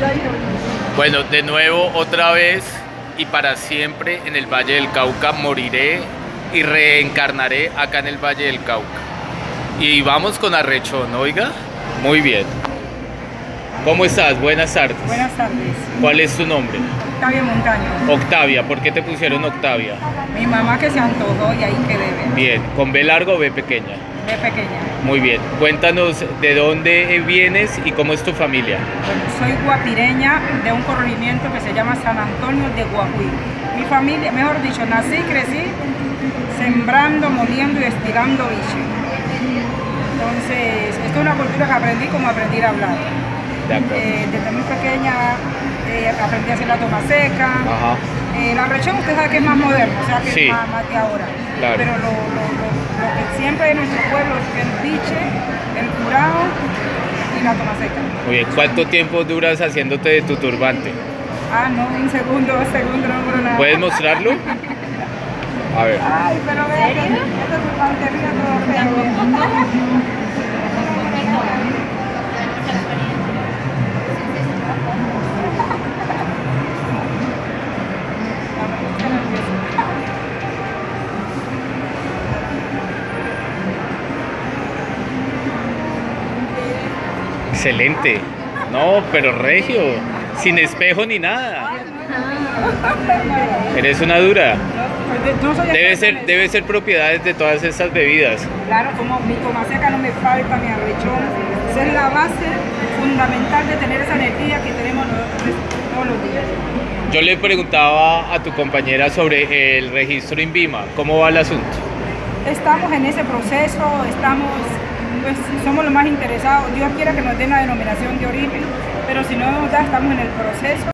Bueno, de nuevo, otra vez y para siempre en el Valle del Cauca moriré y reencarnaré acá en el Valle del Cauca. Y vamos con arrechón, oiga. Muy bien. ¿Cómo estás? Buenas tardes. Buenas tardes. ¿Cuál es tu nombre? Octavia Montaño. Octavia. ¿Por qué te pusieron Octavia? Mi mamá que se antojó y ahí quedé. Bien. ¿Con B largo o B pequeña? De pequeña. Muy bien. Cuéntanos de dónde vienes y cómo es tu familia. Bueno, soy guapireña de un corregimiento que se llama San Antonio de Guajuí. Mi familia, mejor dicho, nací y crecí sembrando, moliendo y estirando biche. Entonces, esto es una cultura que aprendí como aprendí a hablar. Desde muy pequeña aprendí a hacer la toma seca. Ajá. La arrechón usted sabe que es más moderno, o sea que Sí. es más de ahora. Claro. Pero lo que siempre en nuestro pueblo es el biche, el curado y la toma seca. Muy bien. ¿Cuánto tiempo duras haciéndote de tu turbante? Ah, no, un segundo, 2 segundos, no por nada. ¿Puedes mostrarlo? A ver. Ay, pero vea que esta turbante mira todo feo. Excelente. No, pero regio. Sin espejo ni nada. Eres una dura. No soy Debe ser propiedades de todas estas bebidas. Claro, como mi toma seca no me falta, mi arrechón. Esa es la base fundamental de tener esa energía que tenemos nosotros todos los días. Yo le preguntaba a tu compañera sobre el registro INVIMA. ¿Cómo va el asunto? Estamos en ese proceso, pues somos los más interesados. Dios quiera que nos den la denominación de origen, pero si no nos da, estamos en el proceso.